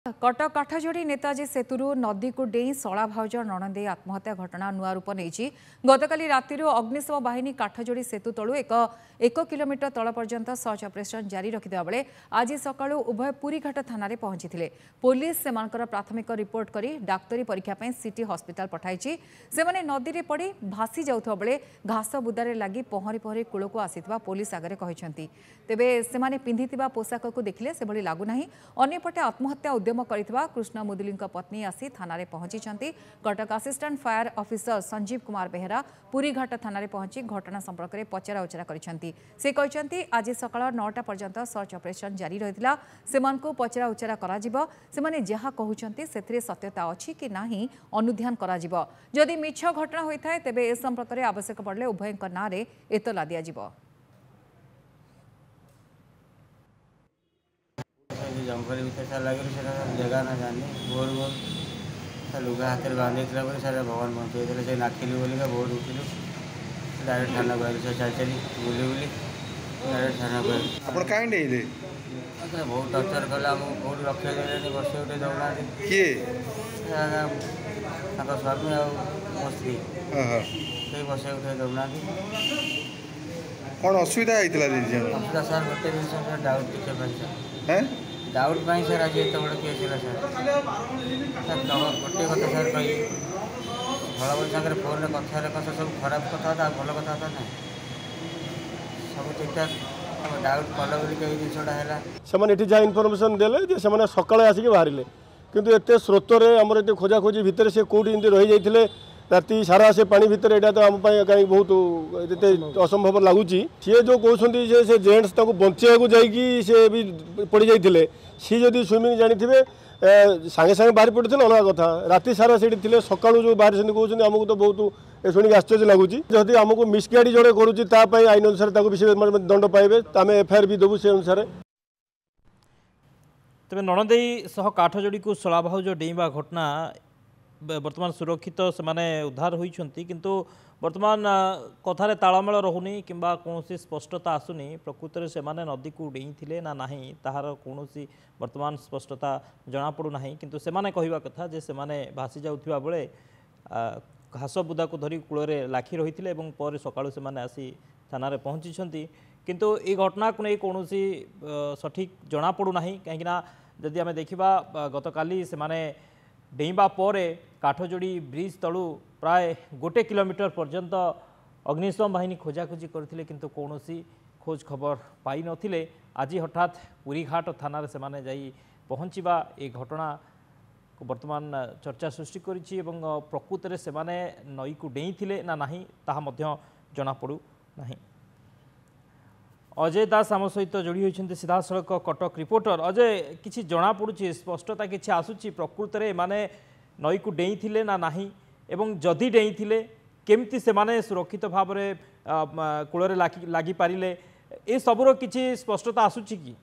कटक काठजोड़ी नेताजी सेतुरु नदी को डेई शला भाउज नणंदे आत्महत्या घटना नुआ रूप नहीं गतकाली राति अग्निशम बाहिनी काठजोड़ी सेतु तलु एक किलोमीटर तल पर्यंत सर्च ऑपरेशन जारी रखिदा बेले आज सकाळु उभय पुरीघाट थाना पहुंची पुलिस से प्राथमिक रिपोर्ट करी डाक्तरी परीक्षा सिटी हॉस्पिटल पठाई से नदी में पड़ी भासी जाउथबा बेले घास बुदारे लगी पहरी पहरी कूल को आसीथिबा पुलिस आगे कहते तेबे से पिंधिथिबा पोशाक को देखिले से भली लागु नाही। अन्यपटे आत्महत्या उद्यम करथिबा कृष्ण मुदुली पत्नी आसी थाना पहुंची Cuttack assistant fire officer Sanjeev Kumar Behera Purighat थाना पहुंची घटना संपर्क में पचरा उचरा करिसेंती। से कहते आज सकाळ 9टा पर्यंत सर्च ऑपरेशन जारी रहितला सेमानकु पचरा उचरा कराजिबो सेमाने जहा कहउचंती सेथिरे सत्यता अछि कि नाही अनुध्यान कराजिबो जदि मिछ घटना होइथाय तेबे ए संपर्क में आवश्यक पड़ले उभयक नारे एतला दियाजिबो। जंगल भर लगे जगह ना जानी भोर भोर लुगा हाथ में बांधे सारे भगवान पहुँचे से नाखिलु बोलिका भोर उठिलु डायरेक्ट थाना गलु चल चली बुली बुली डायरेक्ट थाना गलु कहीं बहुत टर्चर कला बहुत रक्षा देने बस उठे दौड़ा किए स्वामी आ मो स्त्री बस उठे दौड़ा कौन असुविधा असुविधा सर गोटे जिन डाउट टीचर डाउट पाई सर आज एत बड़ केस है सर गोटे कथा सर कही भल भल सागर फोन कथा कथा सब खराब कथा था भल कथा था ना सब ठीक ठाक डाउट कल बोल जिनसा है से जहाँ इनफर्मेशन देले सकाଳେ आसिक बाहर किंतु एत स्रोत आमर ये खोजाखोजी भितर से कौटी रही जाते राति सारा से पानी भितर यहाँ तो आम कहीं बहुत असंभव लगुच सी जो कहते से जेन्ट्स बचा जा भी पड़ जाते सी जदि स्विमिंग जानी थे सागे सागे बाहर पड़ते अलग कथा राति सारा से सका जो बाहर से कहते आमको तो बहुत शुणिक आश्चर्य लगुच जदि आमको मिसगाइड जड़े करुँच आईन अनुसार विशेष दंड पाइबे आम एफआईआर भी देवु से अनुसार। तेज नणंदेई सह काठजोड़ी को शला भाउज डेइबा घटना बर्तमान सुरक्षित से माने उद्धार होइछंती किंतु वर्तमान कथार तालमेल रहुनी किंबा कौन स्पष्टता आसुनी प्रकृत में से माने नदी को डेइथिले ना नहीं ताहार कौन वर्तमान स्पष्टता जना पड़ू नहीं किंतु से माने कहिबा कथा जे से माने भासी जाउथिबा बेले घास बुदा को धरी कूल लाखी रही एवं पर सकाळु से माने आसी थाना रे पहुंची किंतु ये घटना को नहीं कौन सठिक जना पड़ू नहीं कहीं जदि आम देखा गतकाली से माने डेइबा परे काठजोड़ी ब्रिज तलु प्राय 1 किलोमीटर पर्यंत अग्निशम बाहिनी खोजाखोजी करथिले किंतु कौनसी खोज खबर पाई नथिले। आज हठात पुरीघाट थाना से माने जाई पहुँचवा ये घटना को वर्तमान चर्चा सृष्टि करिछि एवं प्रकृत में से माने नई को डेइथिले ना नाही ताहा मध्य जना पड़ू नाही। अजय दास आम सहित जोड़ी होती सीधा सड़क कटक रिपोर्टर अजय किसी जना पड़ुछि स्पष्टता किसी आसुछि प्रकृत में माने नई को डेइथिले ना नाही एवं जदि डेइथिले केमती से माने सुरक्षित भाव में कूल लगी पारिले ए सबुर किसी स्पष्टता आसुछि कि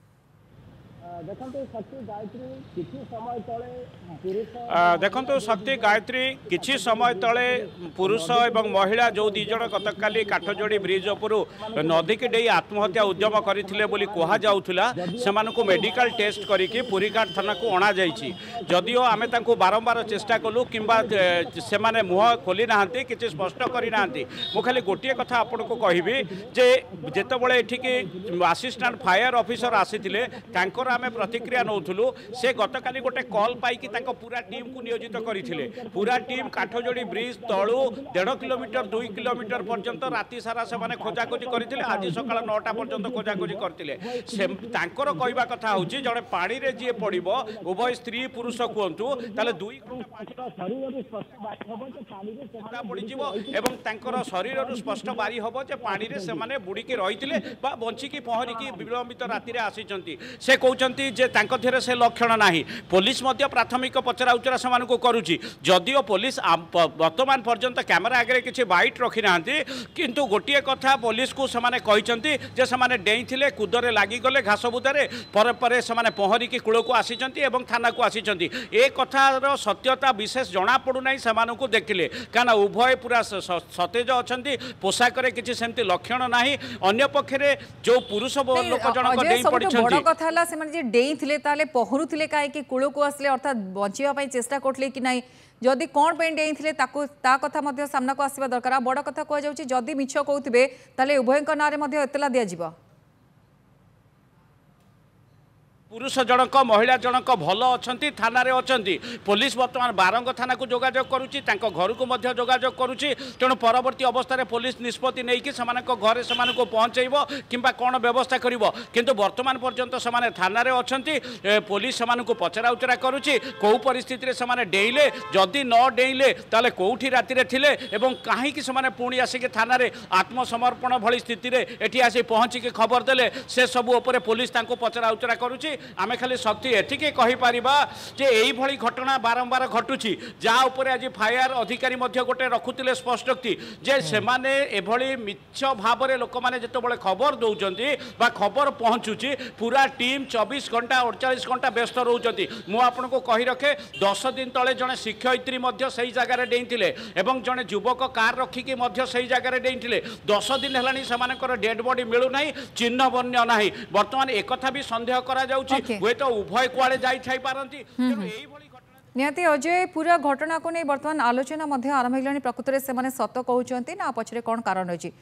देखो शक्ति गायत्री किछि समय तले पुरुष एवं महिला जो दीज गतकाली काठजोड़ी ब्रिज उपर नदी की डे आत्महत्या उद्यम करथिले बोली कहा जाउथुला सेमानकु मेडिकल टेस्ट करिकि पुरीघाट थाना को अणा जाइछि जदिओ आमे तांको बारंबार चेष्टा कलु किंबा सेमाने मुह खोली नाहंती किछि स्पष्ट करि नाहंती मु खाली गोटिए कथा आपनको कहिबी जे जेतेबेले एठिकी असिस्टेंट फायर ऑफिसर आसीथिले तांकर आमे प्रतिक्रिया नौथुलु से गतकाली गोटे कॉल पाइकी तांको पूरा टीम को नियोजित करथिले पूरा टीम काठजोड़ी ब्रिज तलु 1.5 किलोमीटर 2 किलोमीटर पर्यंत राति सारा से माने खोजाखोजी करथिले आज सकाळ 9टा पर्यंत खोजाखोजी करथिले से तांकर कहवा कथा होची जड़े पानी रे जे पड़िबो उभय स्त्री पुरुष कहंतु ताले 2 घंटा शरीर स्पष्ट बारी हबो जे पानी रे पड़ी जिवो एवं तांकर शरीर स्पष्ट बारी हबो जे पानी रे से माने बुडी के रहिथिले बा बंची की पहरी की विलंबित राति रे आसीचंती से कहउचंती जे तांको थेरे से लक्षण नाही पुलिस मध्य प्राथमिक पचरा उचरा से करुच्ची जदिओ पुलिस वर्तमान पर्यंत कैमेरा आगे किसी बाइट रखी ना किंतु गोटे कथा पुलिस को सेमाने कहते जे सेमाने डेइथिले कूदरे लागिगले घास बुदारे पर से पहरिकी कूल को आसीचंती एवं थाना को आसीचंती ए कथार सत्यता विशेष जना पड़ूना से देखिले क्या उभय पूरा सतेज अच्छा पोशाक किसी सेमती लक्षण ना अन्य पक्षे जो पुरुष लोक जनक बड़ कथा डेई थिले ताले पहरुथिले काहे कूल को आसले अर्थात बचाई चेष्टा करते कि नहीं जदि कौन पे डेई थिले ता कथा मध्य सामना को आसवा दरकार बड़ कथा कह जदि मिछ कहूथे ताले उभय नारे मध्य एतला दिया पुरुष जनक महिला जनक भल अच्छा थाना अच्छा पुलिस बर्तमान बारंग थाना को जोगाजोग करुच्ची घर को जोगाजोग करुच्ची तेणु परवर्ती अवस्था पुलिस निष्पत्ति नहीं कि घरे से पहुँचब कि कौन व्यवस्था कर किंतु वर्तमान पर्यंत से थाना अच्छा पुलिस से पचरा उचरा करुच्ची कौ परिस्थिति से डेइले जदि न डेइले ताले कौटी राति थे कहीं पुणी आसिक थाना आत्मसमर्पण भली स्थिति एटी आसी पहुँचिक खबर देले से सब उपर पुलिस पचरा उचरा करुच्ची आमे खाली शक्ति एटिके कहीपर जे यही घटना बारंबार घटुची जहाँ उपर आज फायर अधिकारी गोटे रखुले स्पष्टोक्ति जे सेमाने एभली मिछ भाव में लोक मैंने जिते खबर दौरान खबर पहुँचुची पूरा टीम 24 घंटा 48 घंटा व्यस्त रोचती मुझे कही रखे 10 दिन तले जड़े शिक्षयित्री से जगार डेईले और जड़े युवक कार रखिकी से जगार डेईले 10 दिन है डेड बॉडी मिलूना चिन्ह बन्य ना बर्तमान एक भी सन्देह करा हुए तो उभय कुआड़े जाई पारंती निहाती अजय पूरा घटना को नहीं बर्तमान आलोचना आरंभ होगा प्रकृत में से सत कहते ना पछरे कौन कारण अच्छी